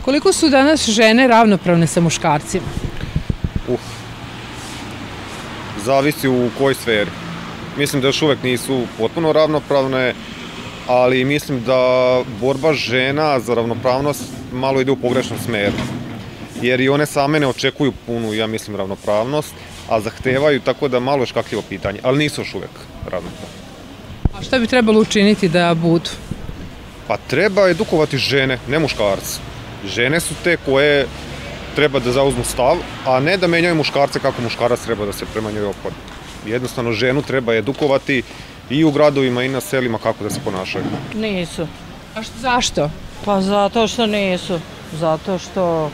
Koliko su danas žene ravnopravne sa muškarcima? Zavisi u kojoj sferi. Mislim da još uvek nisu potpuno ravnopravne, ali mislim da borba žena za ravnopravnost malo ide u pogrešnom smeru. Jer i one same ne očekuju punu, ja mislim, ravnopravnost, a zahtevaju, tako da malo je škakljivo pitanje, ali nisu još uvek ravnopravne. A šta bi trebalo učiniti da budu? Pa treba edukovati žene, ne muškarci. Žene su te koje treba da zauzmu stav, a ne da menjaju muškarce kako muškarac treba da se prema njoj ophodi. Jednostavno ženu treba edukovati i u gradovima i na selima kako da se ponašaju. Nisu. A zašto? Pa zato što nisu. Zato što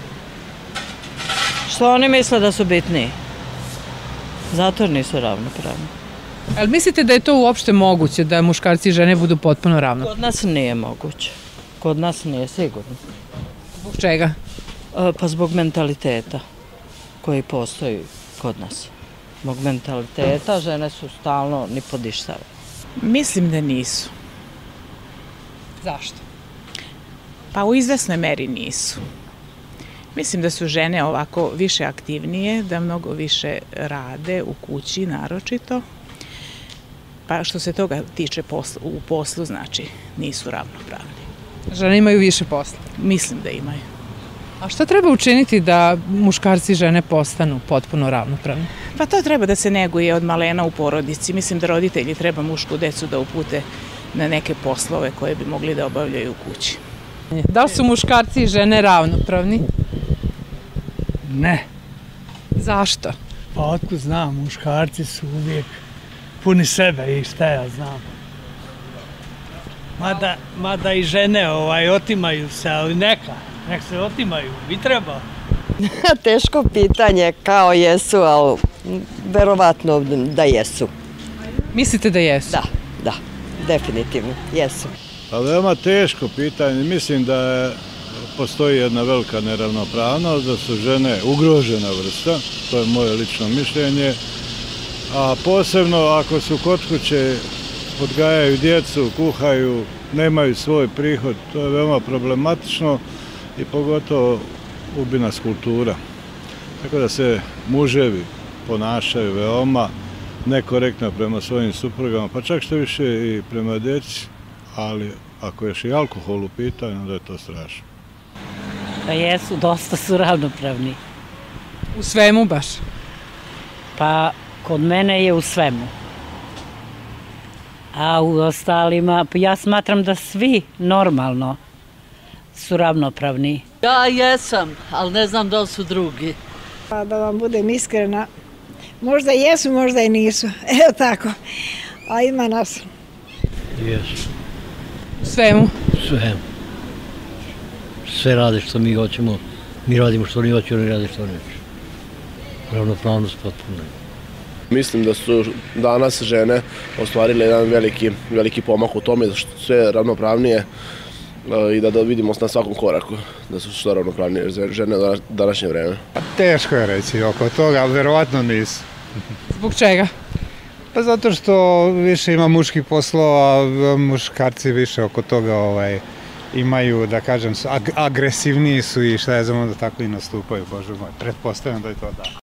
oni misle da su bitniji. Zato nisu ravnopravni. Ali mislite da je to uopšte moguće da muškarci i žene budu potpuno ravnopravni? Kod nas nije moguće. Kod nas nije sigurno. Zbog čega? Pa zbog mentaliteta koji postoji kod nas. Zbog mentaliteta žene su stalno nipodištave. Mislim da nisu. Zašto? Pa u izvesnoj meri nisu. Mislim da su žene ovako više aktivnije, da mnogo više rade u kući naročito. Pa što se toga tiče u poslu, znači nisu ravnopravni. Žene imaju više posla? Mislim da imaju. A šta treba učiniti da muškarci i žene postanu potpuno ravnopravni? Pa to treba da se neguje od malena u porodici. Mislim da roditelji treba mušku decu da upute na neke poslove koje bi mogli da obavljaju u kući. Da li su muškarci i žene ravnopravni? Ne. Zašto? Pa otkud znam, muškarci su uvijek puni sebe i šta ja znam. Mada i žene otimaju se, ali nek se otimaju, bi trebao. Teško pitanje, kao jesu, ali verovatno da jesu. Mislite da jesu? Da, definitivno, jesu. Pa veoma teško pitanje, mislim da postoji jedna velika neravnopravnost, da su žene ugrožena vrsta, to je moje lično mišljenje, a posebno ako su kod kuće, odgajaju djecu, kuhaju, nemaju svoj prihod, to je veoma problematično i pogotovo ubi nas kultura. Tako da se muževi ponašaju veoma nekorektno prema svojim suprugama, pa čak što više i prema djeci, ali ako je još i alkohol u pitanju, onda je to strašno. Pa jesu, dosta su ravnopravni. U svemu baš? Pa kod mene je u svemu. A u ostalima, ja smatram da svi normalno su ravnopravni. Ja jesam, ali ne znam da li su drugi. Pa da vam budem iskrena, možda jesu, možda i nisu. Evo tako. A ima nas. Jesu. U svemu? Svemu. Sve rade što mi hoćemo, mi radimo što oni hoće, oni rade što neće. Ravnopravnost potpuno. Mislim da su danas žene ostvarile jedan veliki pomak u tome, da su sve ravnopravnije i da vidimo na svakom koraku da su što ravnopravnije žene u današnje vreme. Teško je reći oko toga, ali verovatno nisu. Zbog čega? Pa zato što više ima muških poslova, muškarci više oko toga imaju, da kažem, agresivniji su i šta je za onda tako i nastupaju, bože moj, pretpostavljam da je to da.